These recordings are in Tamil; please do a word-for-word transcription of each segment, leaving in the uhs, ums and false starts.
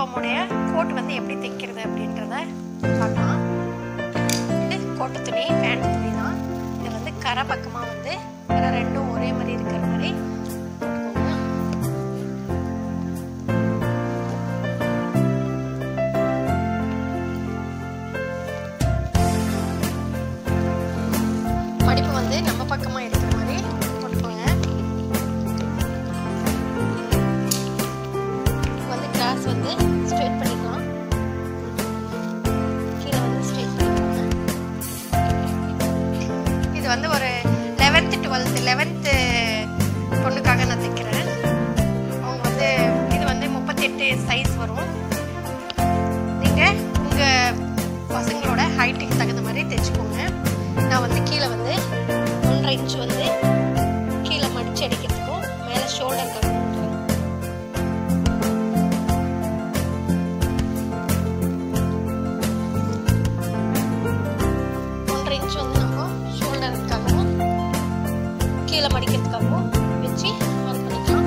நம்முடைய கோட் வந்து எப்படி தைக்கிறது அப்படின்றத பார்க்கலாம். இது கோட்டு துணி, பேண்ட் துணி தான். இது வந்து கரை பக்கமாக வந்து கரை ரெண்டும் ஒரே மாதிரி இருக்கிற மாதிரி மடிப்பு வந்து நம்ம பக்கமாக இருக்கிற மாதிரி போட்டுக்கோங்க. வந்து கிராஸ் வந்து ஸ்ட்ரெயிட் பண்ணிக்கலாம். கீழே வந்து ஸ்ட்ரெயிட் பண்ணிக்கோங்க. இது வந்து ஒரு லெவன்த்து டுவெல்த்து லெவன்த்து பொண்ணுக்காக நான் தைக்கிறேன். அவங்க வந்து இது வந்து முப்பத்தெட்டு சைஸ் வரும். நீங்கள் உங்கள் பசங்களோட ஹைட்டுக்கு தகுந்த மாதிரி தைச்சிக்கோங்க. நான் வந்து கீழே வந்து ஒன்றரை இன்ச்சு வந்து கீழே மடித்து அடிக்கிறதுக்கும் மேலே ஷோல்டர் கட் பண்ணுறேன். ஒன்றரை இன்ச்சு வந்து நம்ம ஷோல்டருக்காகவும் கீழே மடிக்கிறதுக்காகவும் வச்சு மார்க் பண்ணிக்கலாம்.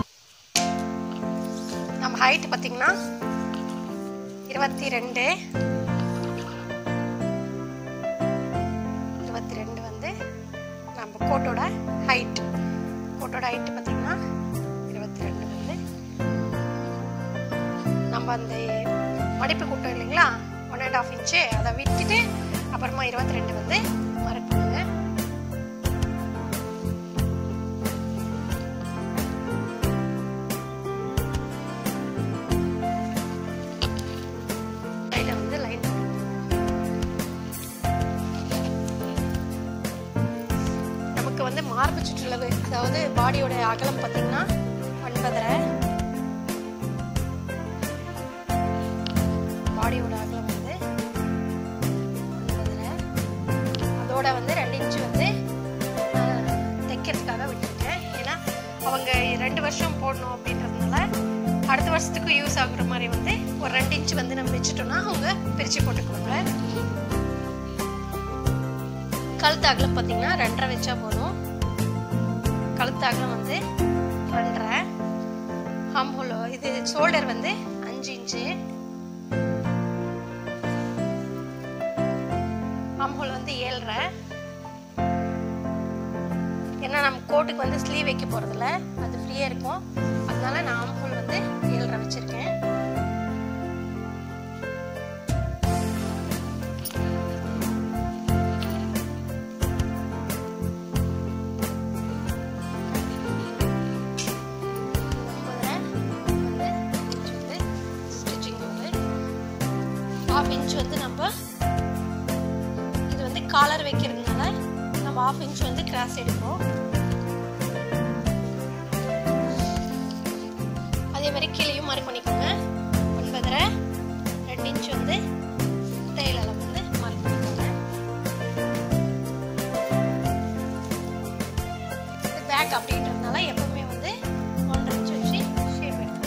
நம்ம ஹைட்டு பார்த்திங்கன்னா இருபத்தி ரெண்டு இருபத்தி ரெண்டு வந்து நம்ம கோட்டோட ஹைட் கோட்டோட ஹைட்டு பார்த்திங்கன்னா இருபத்தி ரெண்டு வந்து நம்ம அந்த மடிப்பு கூட்டம் இல்லைங்களா ஒன் அண்ட் ஆஃப் இன்ச்சு அதை விட்டுட்டு அப்புறமா இருபத்தி ரெண்டு வந்து மார்க் பண்ணுங்க. வந்து லைன் நமக்கு வந்து மார்பு சுற்றளவு அதாவது பாடியோட அகலம் பார்த்தீங்கன்னா ஒன்பதரை பாடியோட அகலம் வந்து ஒன்பதரை அதோட வந்து ரெண்டு இன்ச்சு வந்து தைக்கிறதுக்காக விட்டுருக்கேன். ஏன்னா அவங்க ரெண்டு வருஷம் போடணும் அப்படின்றதுனால அடுத்த வருஷத்துக்கு யூஸ் ஆகுற மாதிரி வந்து ஒரு ரெண்டு இன்ச்சு வந்து நம்ம வச்சுட்டோம்னா அவங்க பிரித்து போட்டுக்குவாங்க. கழுத்து அகலம் பார்த்தீங்கன்னா ரெண்டரை வச்சா போதும். கழுத்து அகலம் வந்து ரெண்டரை. ஹாம்ஹோல் இது ஷோல்டர் வந்து அஞ்சு இன்ச்சு. ஹாம்ஹோல் வந்து ஏழரை. ஏன்னா நம்ம கோட்டுக்கு வந்து ஸ்லீவ் வைக்க போகிறதில்ல, அது ஃப்ரீயாக இருக்கும். அதனால நான் ஹாம்ஹோல் வந்து ஏழரை வச்சுருக்கேன். ஹாஃப் இன்ச் வந்து நம்ம இது வந்து காலர் வைக்கிறதுனால நம்ம ஹாஃப் இன்ச் வந்து கிராஸ் எடுக்கிறோம். அதே மாதிரி கீழேயும் மார்க் பண்ணிக்கோங்க. ஒன்பதரை ரெண்டு இன்ச் வந்து தையல் அளவு வந்து மார்க் பண்ணிக்கோங்க. இது பேக் அப்படின்றதுனால எப்பவுமே வந்து ஒன்றரை இன்ச் வச்சு ஷேப் எடுக்கணும்.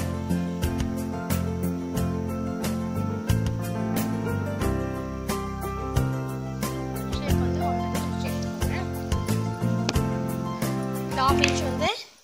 ஹாஃப் இன்ச் வந்து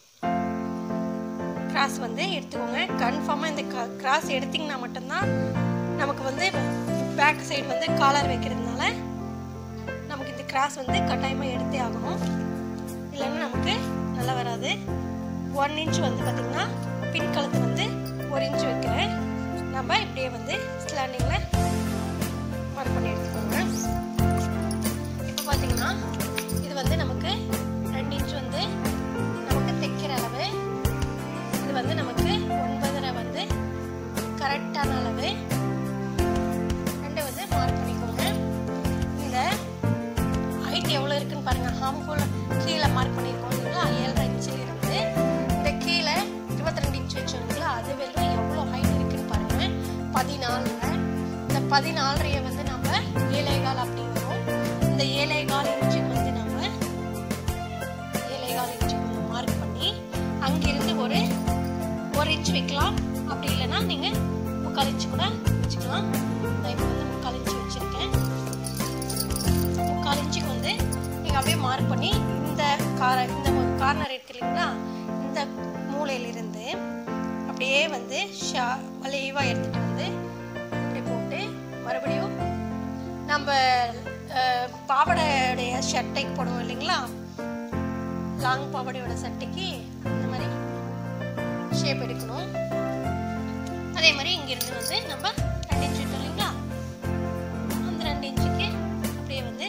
கிராஸ் வந்து எடுத்துக்கோங்க. கன்ஃபார்மாக இந்த கிராஸ் எடுத்திங்கன்னா மட்டும்தான் நமக்கு வந்து பேக் சைடு வந்து காலர் வைக்கிறதுனால நமக்கு இந்த கிராஸ் வந்து கட்டாயமாக எடுத்தே ஆகணும். இல்லைன்னா நமக்கு நல்லா வராது. ஒன் இன்ச் வந்து பார்த்திங்கன்னா பின் கழுத்து வந்து ஒரு இன்ச் வைக்கிறேன். நம்ம இப்படியே வந்து ஸ்லாண்டிங்கில் மார்க் பண்ணி எடுத்துக்கோங்க. இப்போ பார்த்திங்கன்னா இது வந்து நமக்கு ரெண்டு இன்ச் வந்து நமக்கு தைக்கிற அளவு. இது வந்து நமக்கு ஒன்பதரை வந்து கரெக்டான அளவு. ரெண்டு வந்து மார்க் பண்ணிக்கோங்க. இந்த ஹைட் எவ்வளோ இருக்குன்னு பாருங்கள். ஹாம்ஹோல் கீழே மார்க் பண்ணியிருக்கோம் இல்லைங்களா, ஏழரை இன்ச்சில் இருந்து இந்த கீழே இருபத்தி ரெண்டு இன்ச் வச்சுருங்களா, அது வெறும் எவ்வளோ ஹைட் இருக்குன்னு பாருங்கள். பதினாலரை. இந்த பதினாலரையை வந்து நம்ம ஏழேகால் அப்படி வரும். இந்த ஏழேகால் இன்ச்சுக்கு வந்து நம்ம ஏழேகால் இன்ச்சுக்கு மார்க் பண்ணி அங்கிருந்து ஒரு ஒரு இன்ச் வைக்கலாம். அப்படி இல்லைன்னா நீங்கள் முக்கால் இன்ச்சு கூட வச்சுக்கலாம். நான் இப்போ வந்து முக்கால் இன்ச்சு வச்சுருக்கேன். முக்கால் இன்ச்சுக்கு வந்து நீங்கள் அப்படியே மார்க் பண்ணி இந்த கார இந்த கார்னர் இருக்கு இல்லைங்களா, இந்த மூலையிலிருந்து அப்படியே வந்து ஷா வளைவாக எடுத்துகிட்டு வந்து இப்படி போட்டு மறுபடியும் நம்ம பாவாடையுடைய சட்டைக்கு போடுவோம் இல்லைங்களா, லாங் பாவாடையோட சட்டைக்கு இந்த மாதிரி ஷேப் எடுக்கணும். அதே மாதிரி இங்கிருந்து வந்து நம்ம ரெண்டு இன்ச்சு விட்டோம் இல்லைங்களா, அந்த ரெண்டு இன்ச்சுக்கு அப்படியே வந்து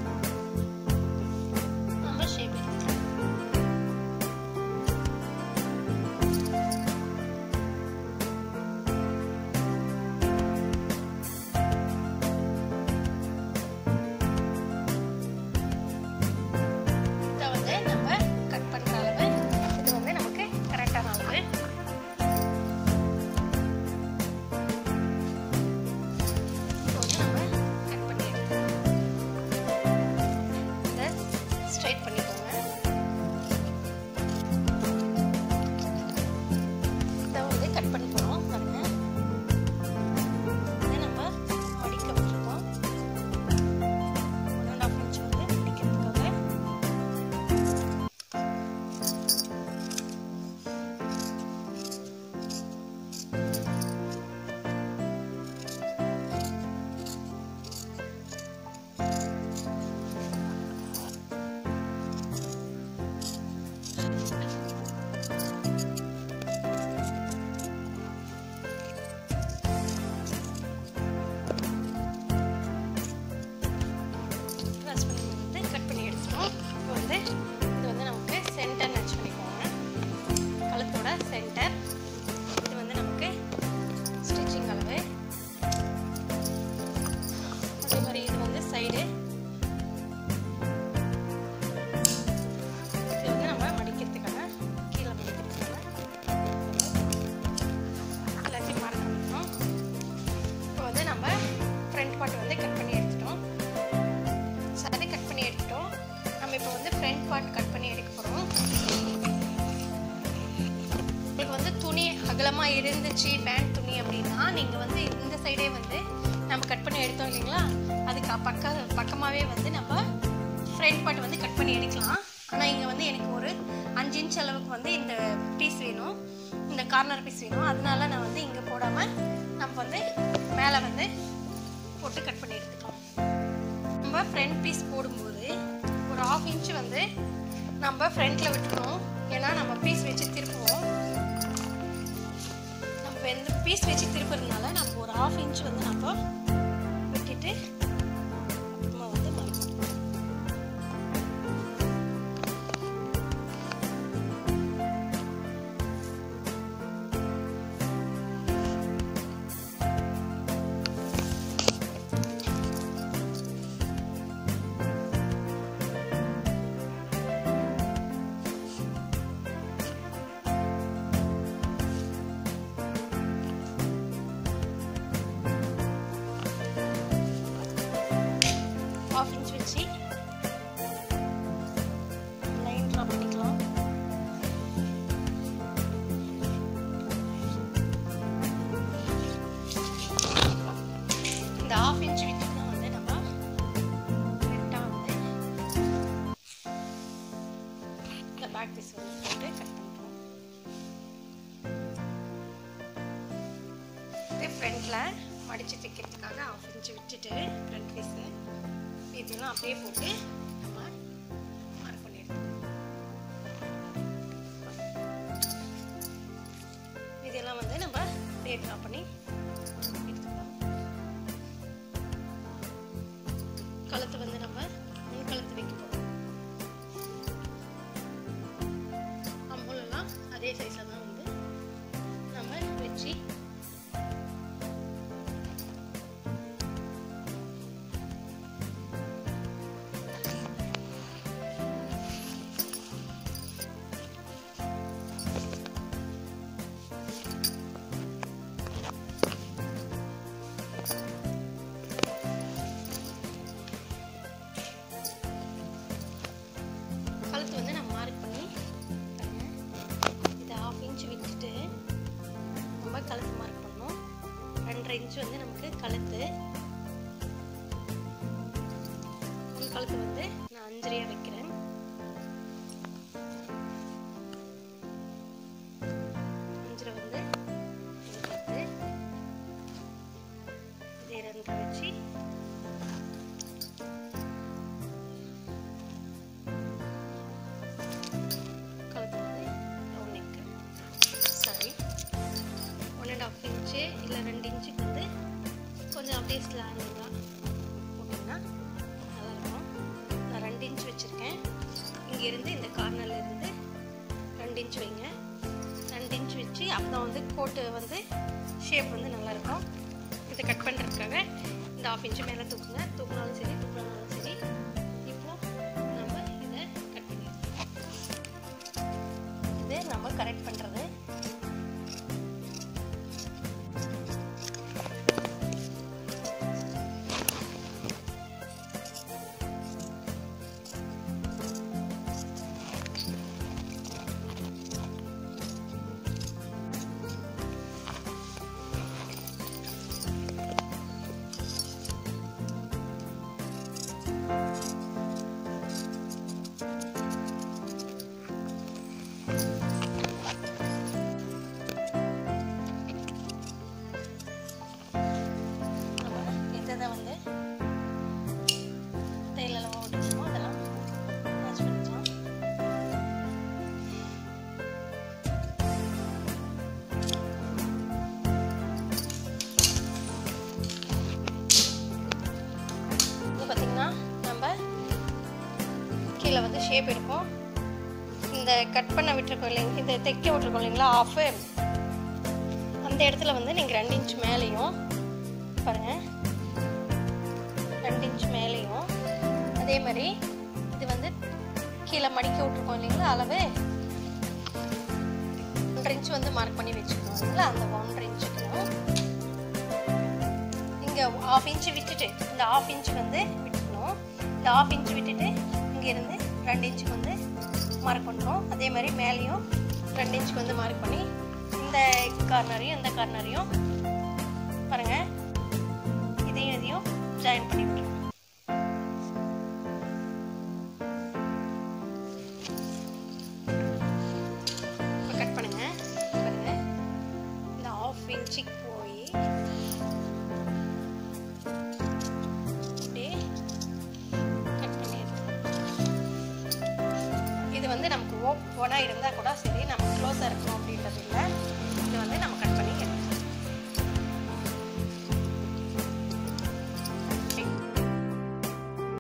நம்ம ஷேப் எடுத்துக்கலாம். இதை வந்து நம்ம கட் பண்ணுற அளவு இது வந்து நமக்கு கரெக்டான அளவு. அகலமாக இருந்துச்சு பேண்ட் துணி அப்படின்னா நீங்கள் வந்து இந்த சைடே வந்து நம்ம கட் பண்ணி எடுத்தோம் இல்லைங்களா, அதுக்கு பக்க பக்கமாகவே வந்து நம்ம ஃப்ரண்ட் பார்ட் வந்து கட் பண்ணி எடுக்கலாம். ஆனால் இங்கே வந்து எனக்கு ஒரு அஞ்சு இன்ச் அளவுக்கு வந்து இந்த பீஸ் வேணும், இந்த கார்னர் பீஸ் வேணும். அதனால நான் வந்து இங்கே போடாமல் நம்ம வந்து மேலே வந்து போட்டு கட் பண்ணி எடுத்துக்கலாம். நம்ம ஃப்ரண்ட் பீஸ் போடும்போது ஒரு ஆஃப் இன்ச் வந்து நம்ம ஃப்ரண்ட்டில் விட்டுக்கணும். ஏன்னா நம்ம பீஸ் வச்சு திருப்புவோம். நம்ம எந்த பீஸ் வச்சு திருப்புறதுனால நம்ம ஒரு ஆஃப் இன்ச் வந்து நம்ம விட்டுட்டு அப்புறமா வந்து மடிக்கணும். ஆஃப் இன்ச் வச்சு லைன் ட்ரா பண்ணிக்கலாம். இந்த ஆஃப் இன்ச் விட்டு தான் வந்து நம்ம கரெக்டாக வந்து இந்த பேக் பீஸ் வந்து போட்டு கட் பண்ணுறோம். இது ஃப்ரண்ட்டில் மடித்து தைக்கிறதுக்காக ஆஃப் இன்ச் விட்டுட்டு ஃப்ரண்ட் பீஸு இதெல்லாம் அப்படியே போட்டு நம்ம மார்க் பண்ணி எடுத்துக்கணும். இதெல்லாம் வந்து நம்ம அப்படியே ட்ரா பண்ணி எடுத்துக்கலாம். கழுத்து வந்து நம்ம முன் கழுத்து வைக்க போகிறோம். அம்புலெல்லாம் அதே சைஸில் தான் வந்து நம்ம வச்சு கழுத்து மார்க் பண்ணோம். ரெண்டரை இன்ச் வந்து நமக்கு கழுத்து. முன் கழுத்து வந்து நான் அஞ்சரையா வைக்கிறேன். அஞ்சரை வந்து இருந்து இந்த கார்னர்ல இருந்து ரெண்டு இன்ச் வைங்க. ரெண்டு இன்ச் வச்சு அப்பதான் வந்து கோட்டு வந்து ஷேப் வந்து நல்லா இருக்கும். இதை கட் பண்ணுறதுக்காக இந்த ஆஃப் இன்ச்சு மேலே தூக்குங்க. தூக்குனாலும் சரி தூக்குனாலும் சரி. இப்போ நம்ம இதை கட் பண்ணிடுறோம். இது நம்ம கரெக்ட் பண்ணுறது. வந்து தையலெல்லாம் ஓட்டுச்சோம் அதெல்லாம் மேட்ச் பண்ணிச்சோம். இது பார்த்தீங்கன்னா நம்ம கீழே வந்து ஷேப் எடுப்போம். இந்த கட் பண்ண விட்டுருக்கோம் இல்லைங்க, இந்த தைக்க விட்டுருக்கோம் இல்லைங்களா ஆஃபு, அந்த இடத்துல வந்து நீங்கள் ரெண்டு இன்ச் மேலேயும் பாருங்கள், ரெண்டு இன்ச் மேலேயும் அதே மாதிரி இது வந்து கீழே மடிக்க விட்டுருக்கோம் இல்லைங்களா அளவு, ஒன்றரை இன்ச் வந்து மார்க் பண்ணி வச்சுக்கணும் இல்லைங்களா. அந்த ஒன்றரை இன்ச்சுக்கும் இங்கே ஆஃப் இன்ச்சு விட்டுட்டு இந்த ஆஃப் இன்ச் வந்து விட்டுக்கணும். இந்த ஆஃப் இன்ச் விட்டுட்டு இங்கேருந்து ரெண்டு இன்ச்சுக்கு வந்து மார்க் பண்ணுறோம். அதே மாதிரி மேலேயும் ரெண்டு இன்ச்சுக்கு வந்து மார்க் பண்ணி இந்த கார்னரையும் இந்த கார்னரையும் பாருங்கள் இதையும் இதையும் ஜாயின் பண்ணி விட்டுருவோம். இப்போ கட் பண்ணுங்க. பாருங்க இந்த ஆஃப் இன்ச்சுக்கு போய் அப்படியே கட் பண்ணிடுறோம். இது வந்து நமக்கு ஓப்பனாக இருந்தால் கூட சரி, நம்ம க்ளோஸாக இருக்கணும்